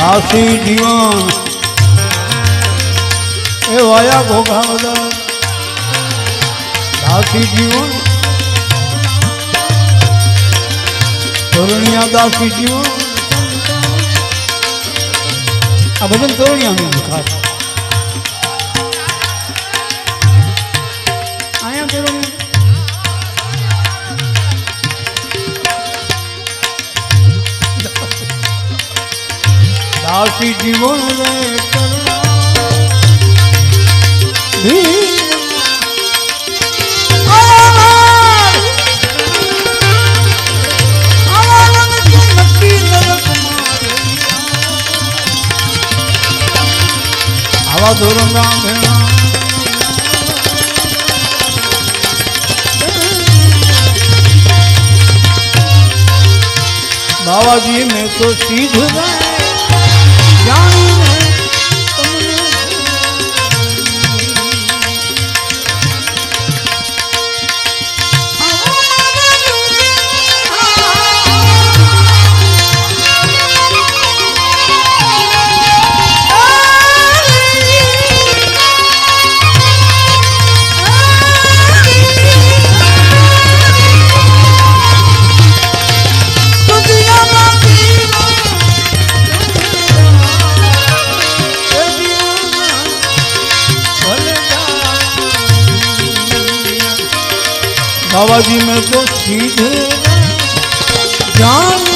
દાસી જીવન એ વાયા ઘોઘા બધા દાસી જીવન તોરણિયા દાસી જીવન આ ભજન તોરણિયાનું ખાસ અહીંયા તોરણિયા दासी जीवन रे आवा धोरंगा भेणा बाबा जी में तो सीध बाबा जी में तो सीधे जान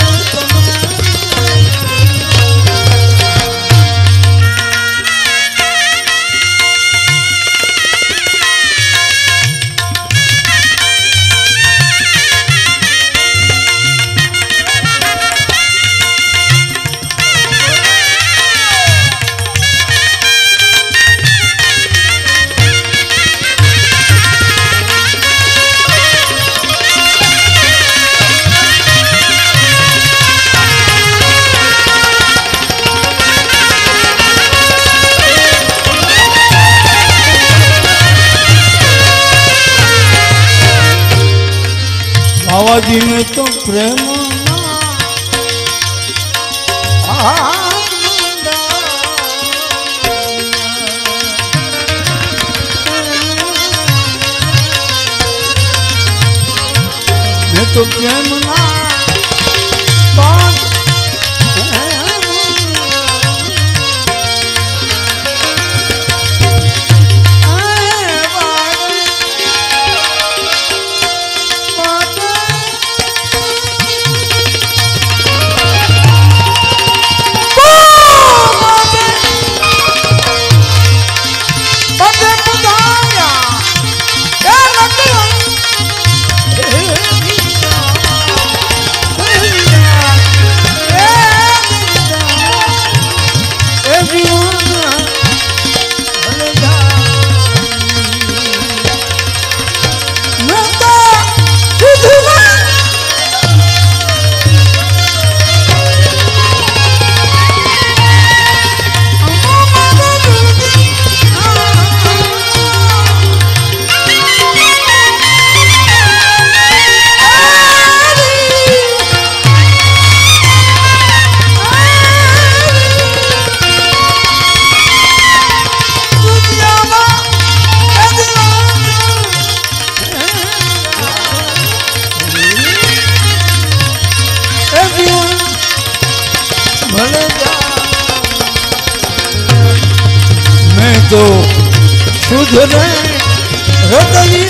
बाबा जी में तो प्रेम मैं तो प्रेम ना तो शुद्ध रे हृदय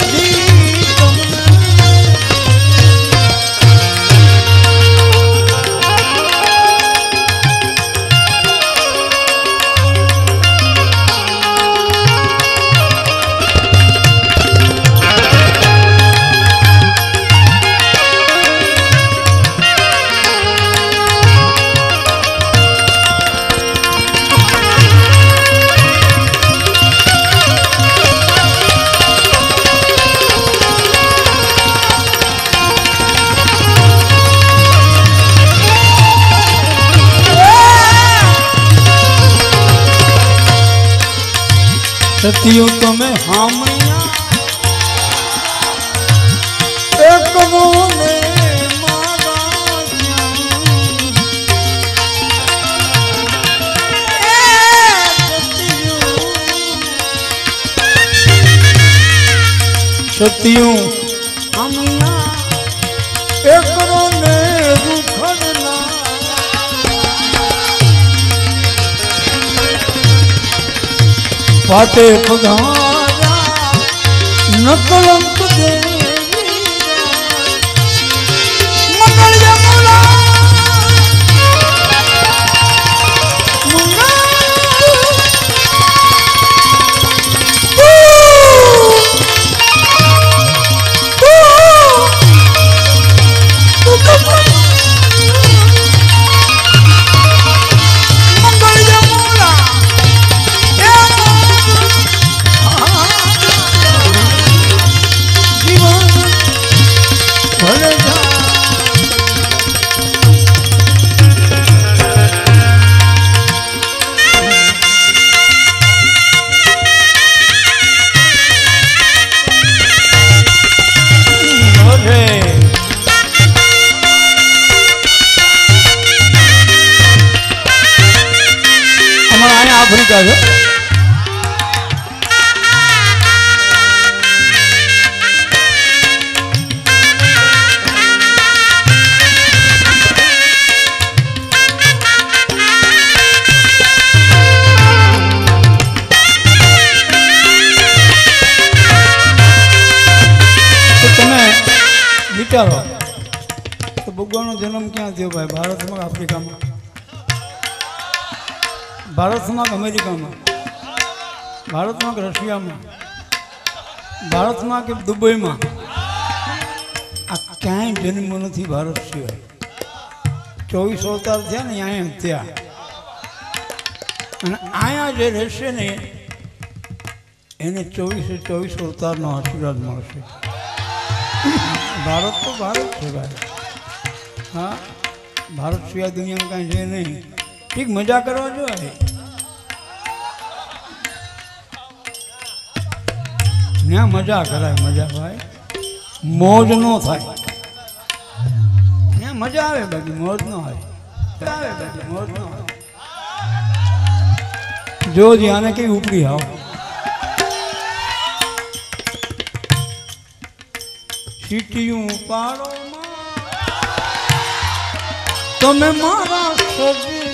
सतियों तो मैं हामया एक बोले मारा સત્યું આમના એકરો ને રૂખડના પાટે પધારા નકલંક દેવી મંગળ જમુલા આફ્રિકા છે તમે વિચારો તો ભગવાનનો જન્મ ક્યાં થયો ભાઈ? ભારતમાં, આફ્રિકામાં, ભારતમાં કે અમેરિકામાં, ભારતમાં કે રશિયામાં, ભારતમાં કે દુબઈમાં? આ ક્યાંય જન્મ નથી ભારત સિવાય. 24 અવતાર થયા ને અહીંયા એમ થયા. અને અહીંયા જે રહેશે ને એને 24 અવતારનો આશીર્વાદ મળશે. ભારત તો ભારત છે ભાઈ. હા, ભારત સિવાય દુનિયામાં કાંઈ છે નહીં. ઠીક, મજા કરવા જોઈએ. ત્યાં મજા કરાય, મજા ભાઈ. મોજ નો થાય. ત્યાં મજા આવે બાકી મોજ નો આવે. બાકી મોજ નો આવે. જો આને કઈ ઉપડી આવો. સીટીયું પાડો તમે મારા સજી.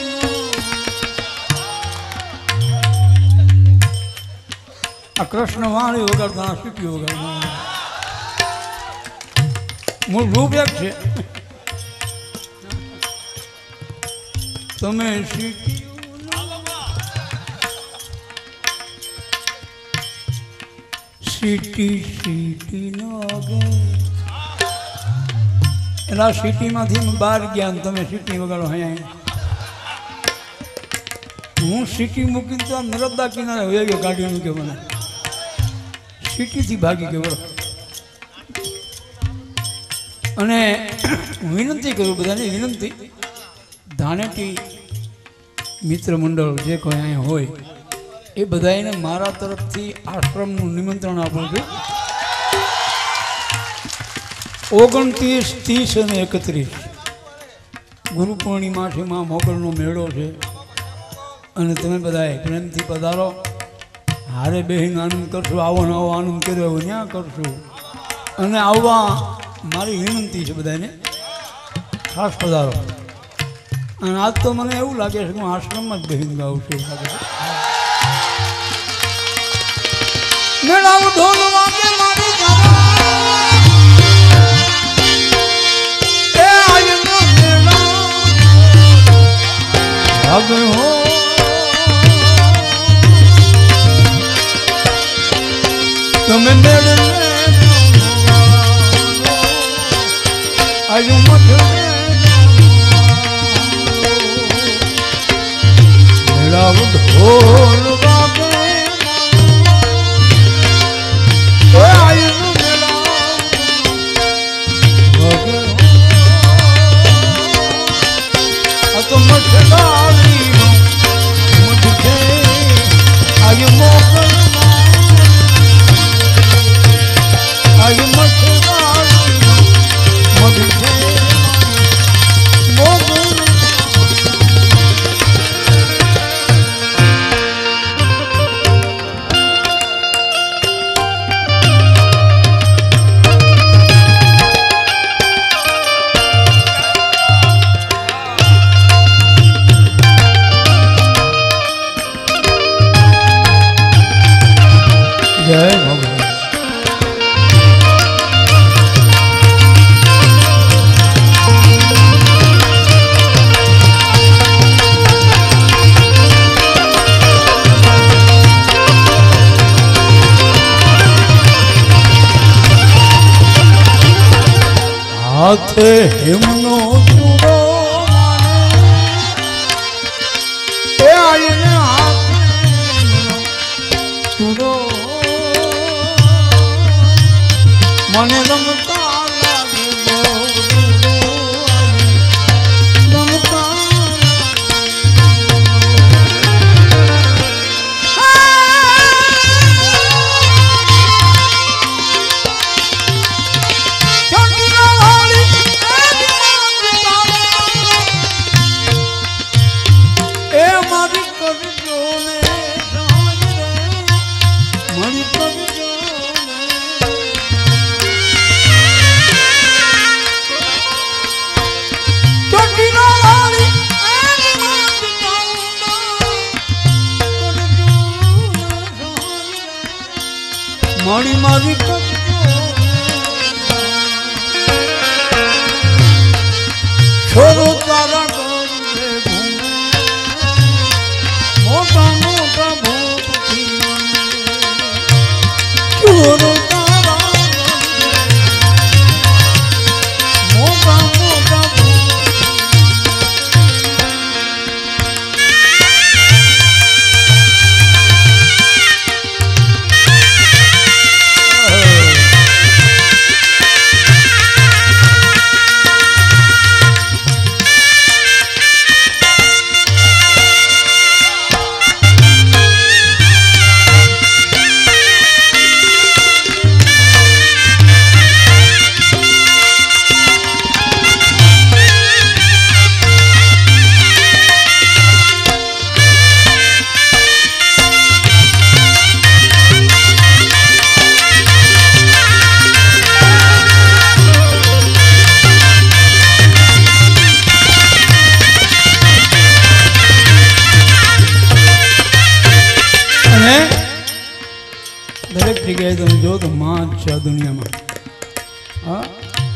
આ કૃષ્ણ વાણી વગાડતા સીટી વગાડતા મૂળ રૂપ એક છે. તમે સીટી સીટી નો ગઈ. એલા સિટીમાંથી બહાર ગયા ને તમે સિટી વગાડો. અહીંયા હું સિટી મૂકીને તો નર્મદા કિનારે વહી ગયો. ગાડી મૂક્યો મને. સિટીથી ભાગી ગયો. અને વિનંતી કરું બધાને, વિનંતી, ધાણેટી મિત્ર મંડળ જે કોઈ અહીંયા હોય એ બધાને મારા તરફથી આશ્રમનું નિમંત્રણ આપું છું. 29, 30 અને 31 ગુરુ પૂર્ણિમા છે. માં મોગલનો મેળો છે અને તમે બધાએ પ્રેમથી પધારો. હારે બેહીને આનંદ કરશું. આવો નવો આનંદ કર્યો એવું ત્યાં કરશું. અને આવવા મારી વિનંતી છે બધાને, ખાસ પધારો. અને આજ તો મને એવું લાગે છે કે હું આશ્રમમાં જ બેહીને ગાઉં છું. મેળાવ ઢોલ વાગે મારી ભાગ હો તમે મેળ આજુ મઠ મેળાવ ઢોલ વાગે તો મઠડાલી મઠે આયુ મોકલ આયુ મઠડાલી મઠે મોકલ હાથે હિમનો ચૂડો એ આવીને હાથે ચૂડો મને રમતા લાગે રમતા મારી મારી છોરો તારા ડોરે ઘૂમે મોટા મોટા ભૂપથી છોરો તારા મોટા મોટા દરેક જગ્યાએ તમે જો તો માં જ છે આ દુનિયામાં. હા,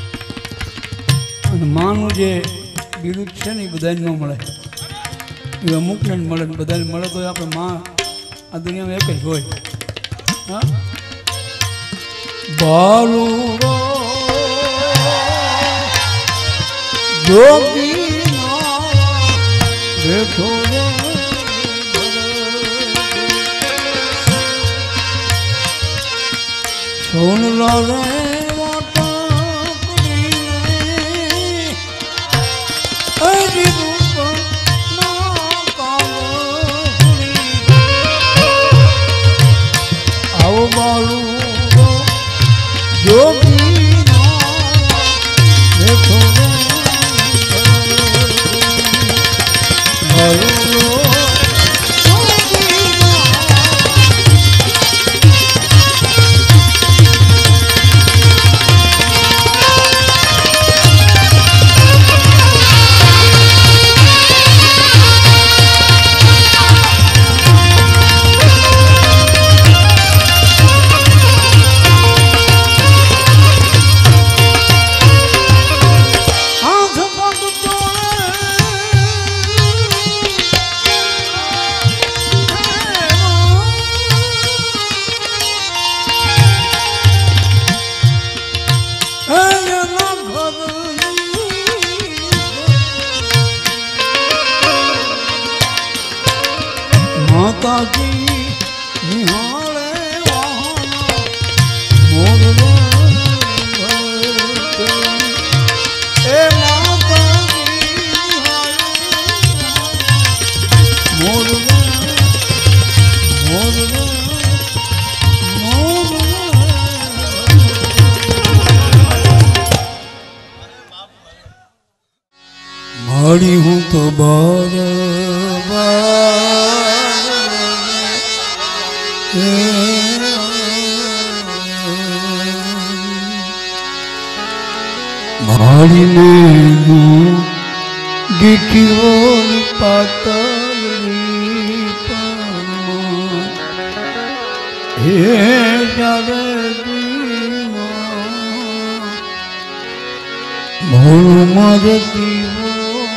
અને માનું જે બિરુદ છે ને એ બધાને ન મળે, એ અમુકને જ મળે, બધાને મળે તો આપણે માં આ દુનિયામાં એક જ હોય. હા, બાલુરો જોગી બેઠો સોન રે આવો બાલુ જોગી બેઠો માતાજી નિહાળે મોર એ માતાજી મોર મોર મારી હું તો બાર મારીને દીઠીઓ પાતળી હે જારે મોરું મારે દીવો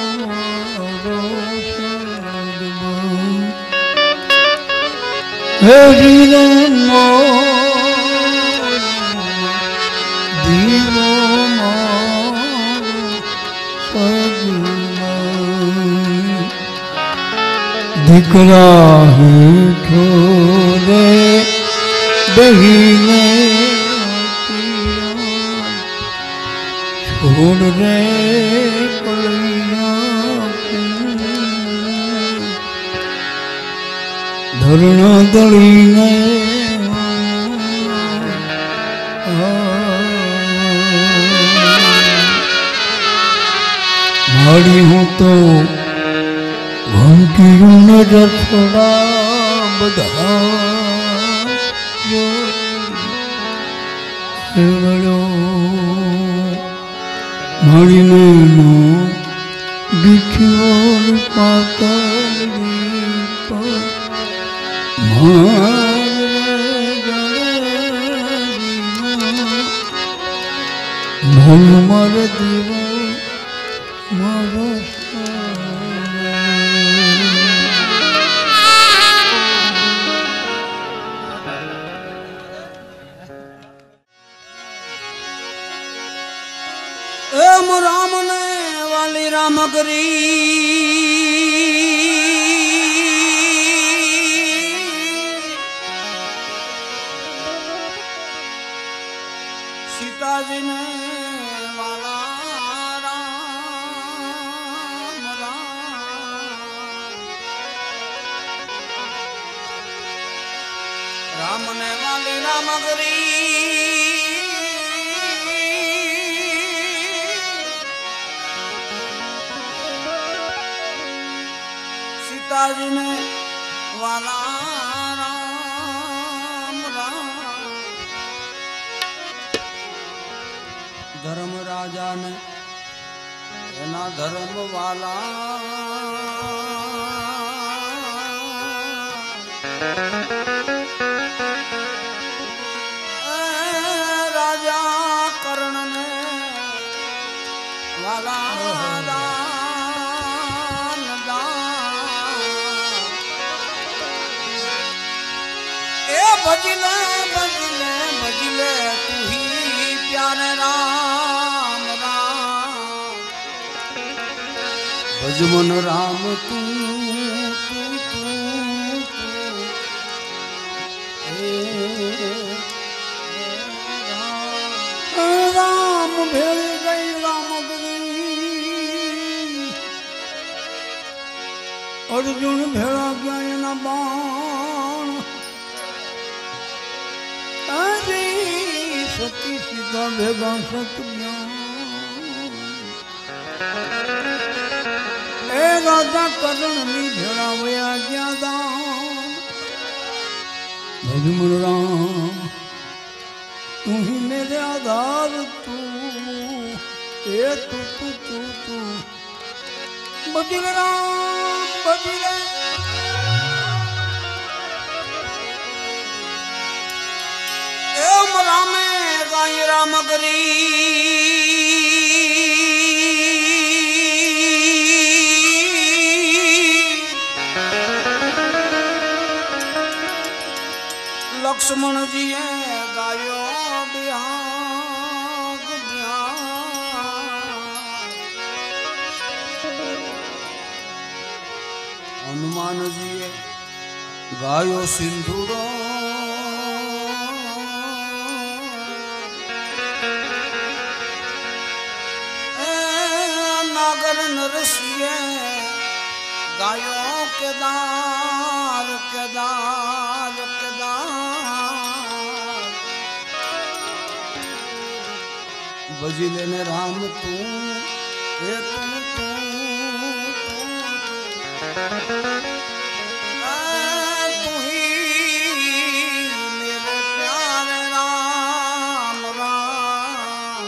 હે રે દીવો પગમાં દીકરા હેઠો રે બહીને છોડ રે ધરણ દળીને મારી હું તો ઘંટીઓને રસોડા બધા મારી મેનો દીઠિયો પાતળી મારે દેવો મારો એમ રામ ને વાલી રામ કરી સીતાજી ને વાલા રામ રામ ને વાલી રામ કરી સીતાજી ને વાલા રામ રામ ધર્મ રાજા ને એના ધર્મ વાલા રાજા કર્ણ ને વાલા भजले भजले भजले तू ही प्यारे राम राम भजमन राम तू तू तू राम भेल गई राम गई अर्जुन भेड़ा गया न बाण सती सीता भेगा सत्या ए राजा करण नी भेड़ा वया ज्ञादान भजमन राम तू ही मेरे आधार तू ए तू बदिल राम बदिल एम रामे गाय राम करी लक्ष्मण जी गायो बिहाग हनुमान जी गायो सिंधुरो नागर नरसिंह गायो केदार केदार केदार बजिले ने राम तू हे तू ही मेरे प्यारे राम राम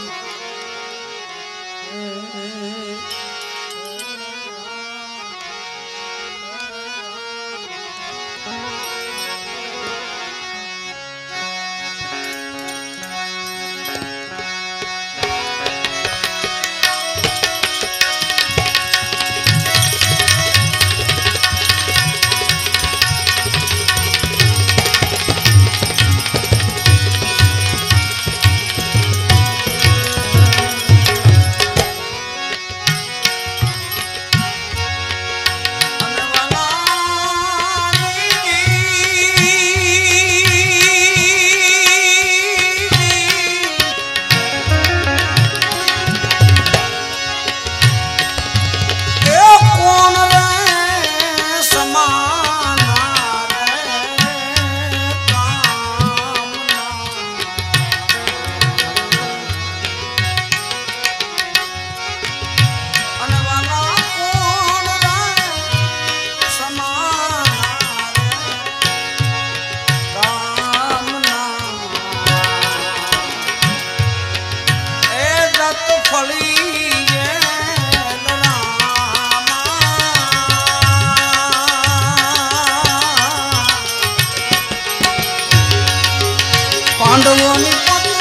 પાંડવોની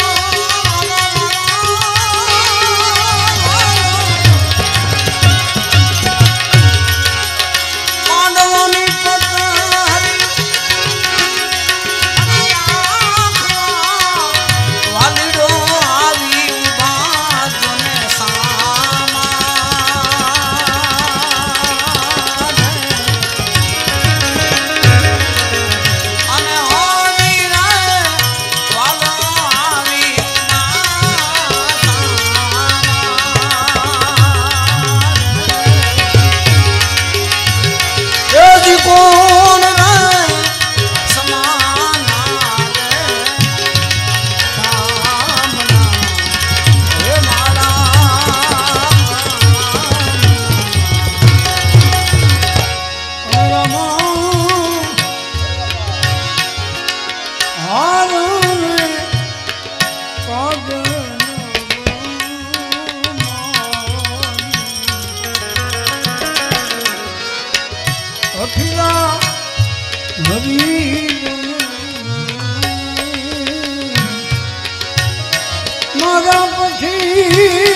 મારા પછી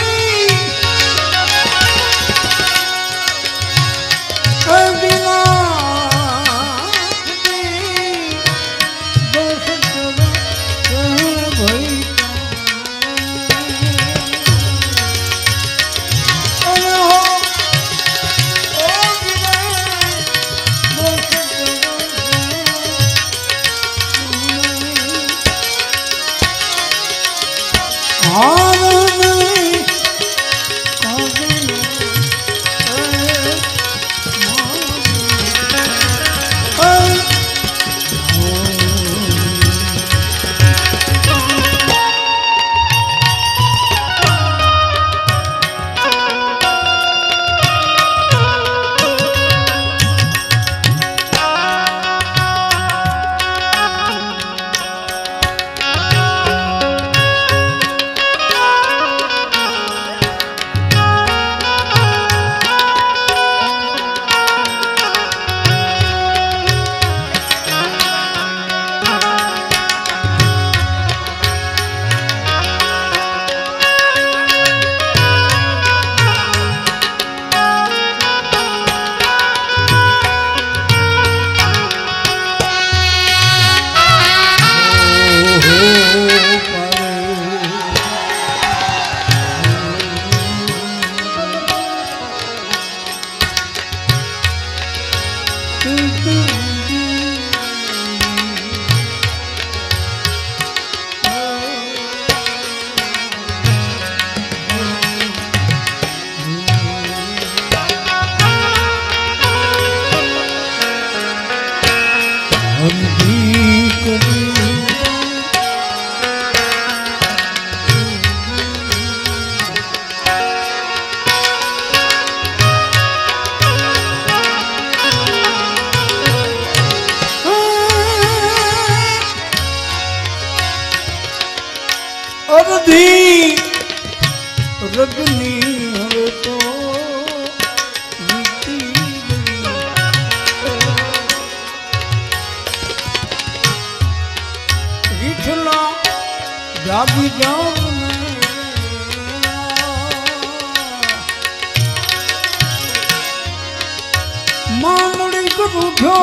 અડધી રજની હવે તો વિઠલા જાગી જાઉં મામડી કરું છો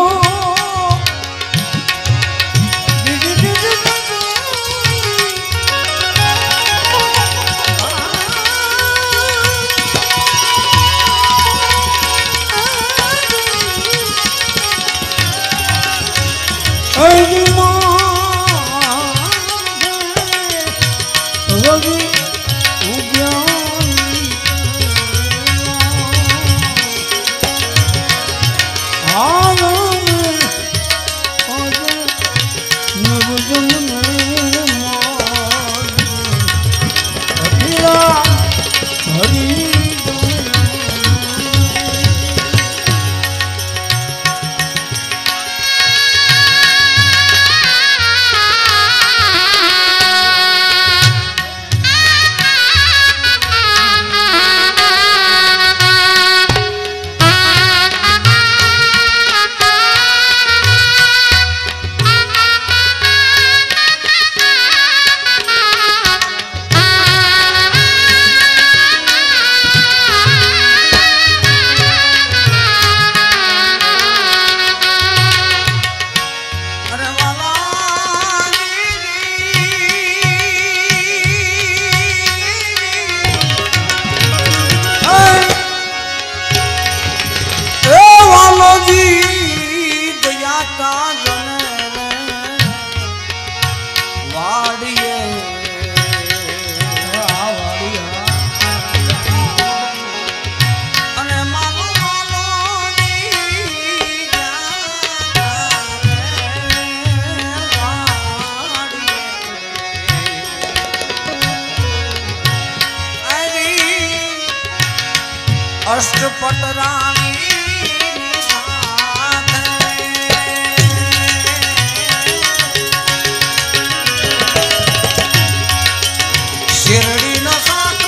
અષ્ટપટ રાણી શિરડીનો સાતો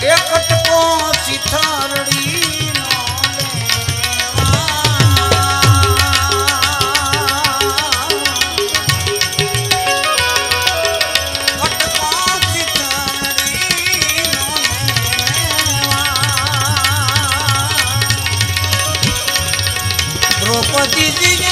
એકટકો સિથારડી દ્રૌપદી જી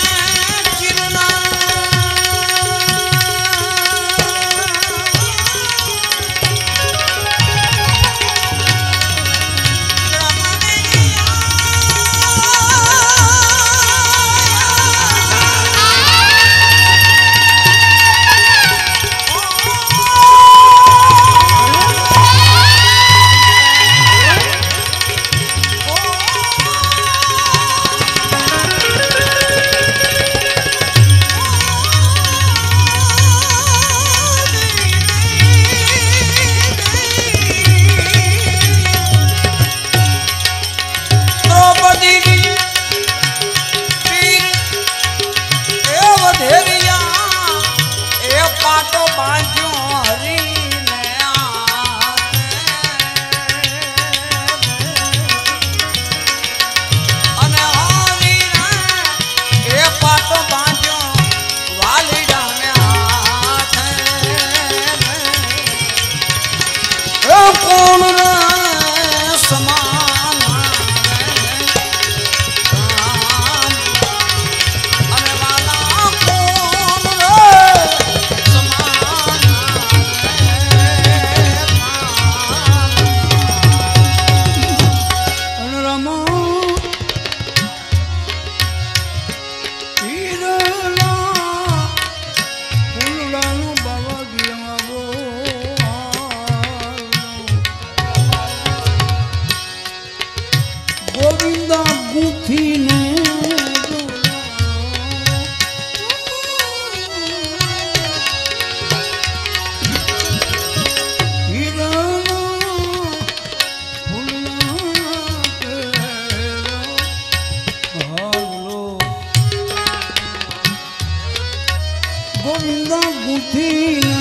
ગોવિંદા ગુથીને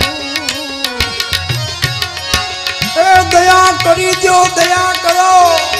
એ દયા કરી દો, દયા કરો.